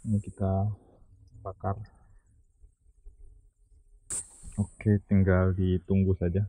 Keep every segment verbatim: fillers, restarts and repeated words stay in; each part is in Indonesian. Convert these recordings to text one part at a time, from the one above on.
Ini kita bakar. Oke, tinggal ditunggu saja.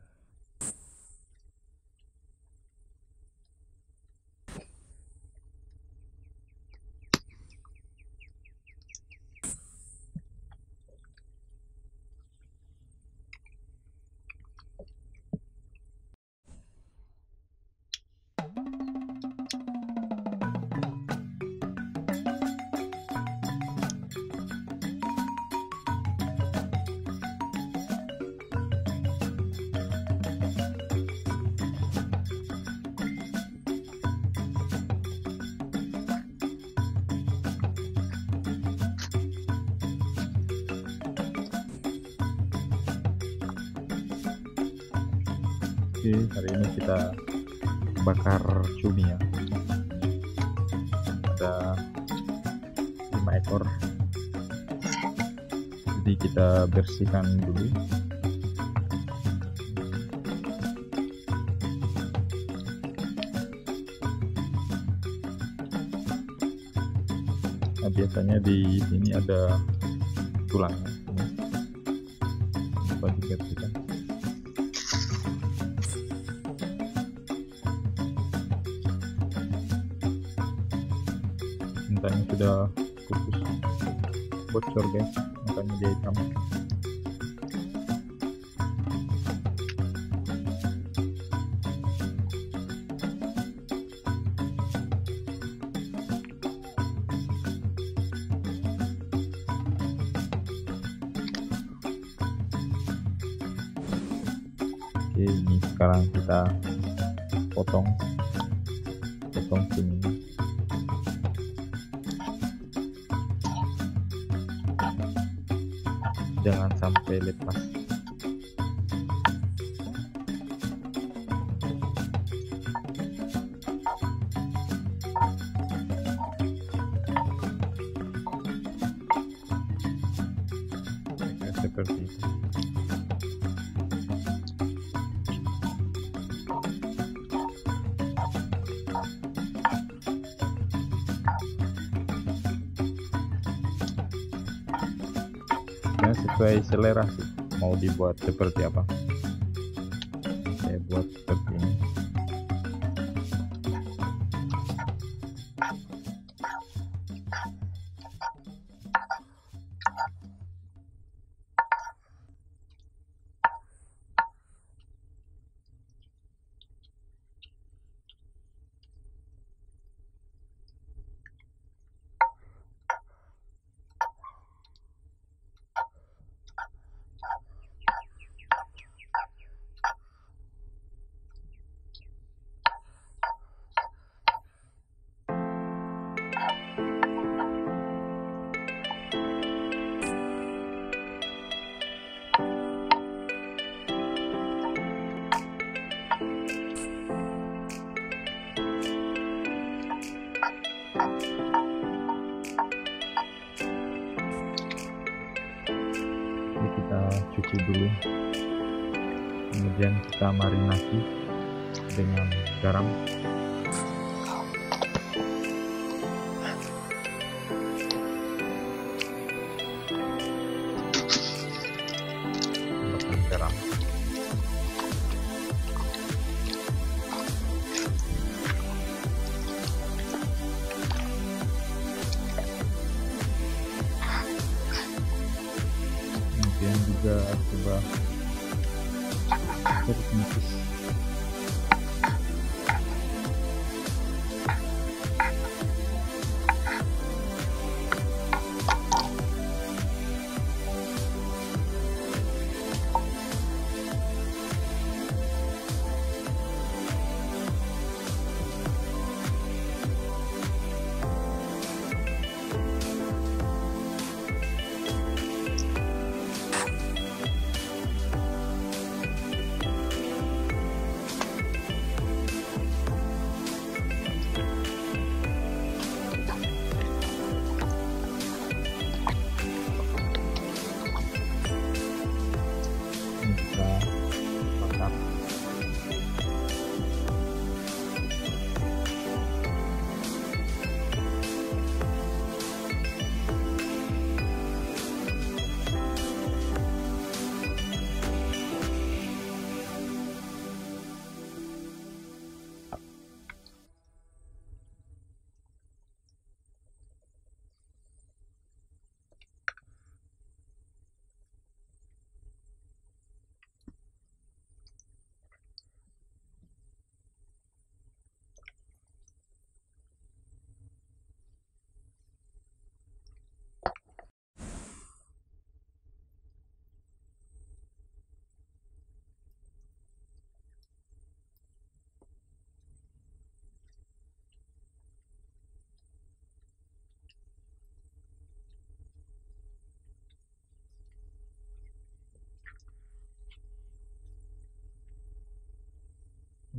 Oke, hari ini kita bakar cumi ya. Ada lima ekor. Jadi kita bersihkan dulu. Nah, biasanya di sini ada tulangnya. Coba dibersihkan. Tintanya sudah putus, bocor guys, makanya dia hitam. Oke, ini sekarang kita potong potong sini. Jangan sampai lepas. Seperti itu. Ya, sesuai selera sih, mau dibuat seperti apa. Saya buat seperti ini. Ini kita cuci dulu, kemudian kita marinasi dengan garam. Tambahkan garam. Kemudian juga coba sedikit.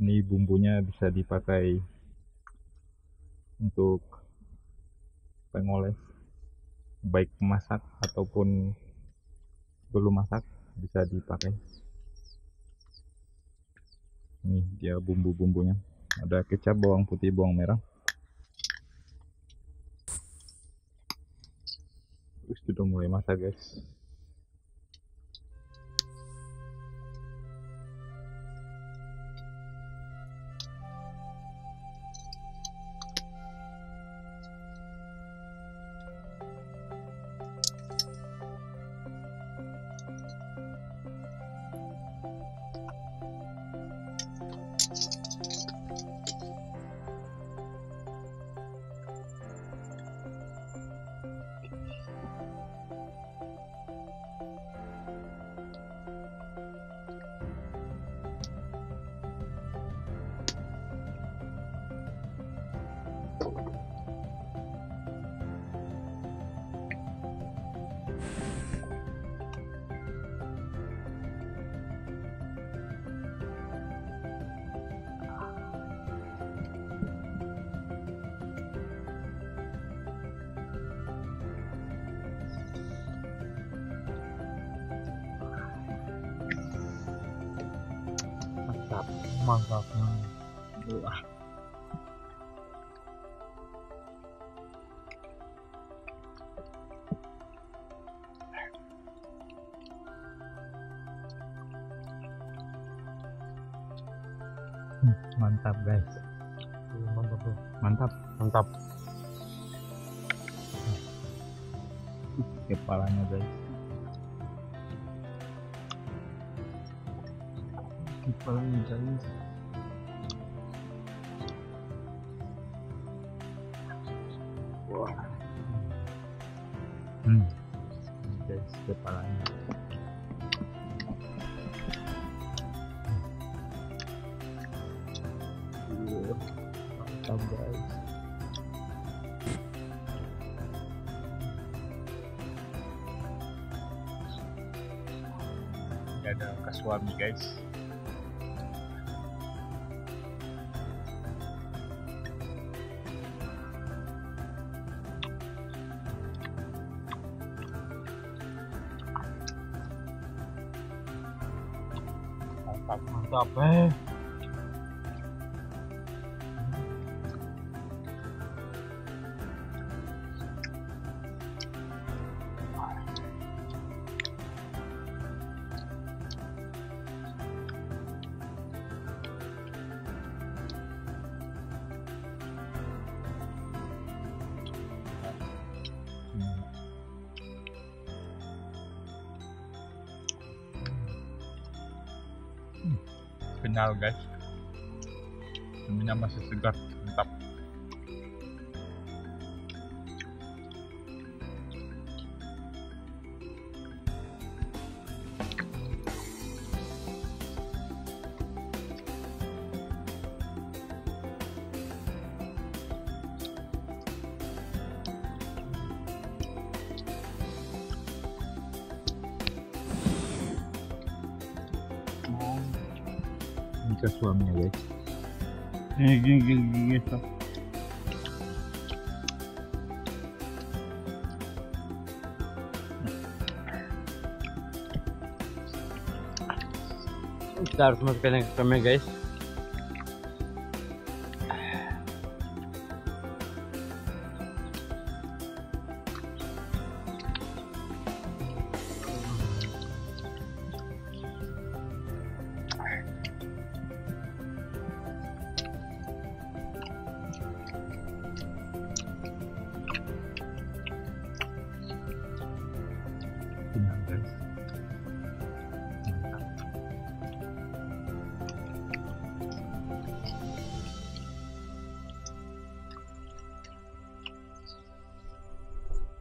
Ini bumbunya bisa dipakai untuk pengoles, baik masak ataupun belum masak bisa dipakai. Ini dia bumbu-bumbunya, ada kecap, bawang putih, bawang merah. Terus sudah mulai masak guys. Mantap, mantap. Wah. Hmm, mantap guys. Mantap bro. Mantap, mantap. Kepalanya guys. Kepalanya guys. Wah. Hmm. Guys, kepalanya. Uh, mantap guys. Ini ada kasuami guys. Mantap, mantap eh. Kenyal guys, minyak masih segar, mantap. Ke suaminya guys. Ini gini gini gini stop. Kita harus masukkan yang ke guys.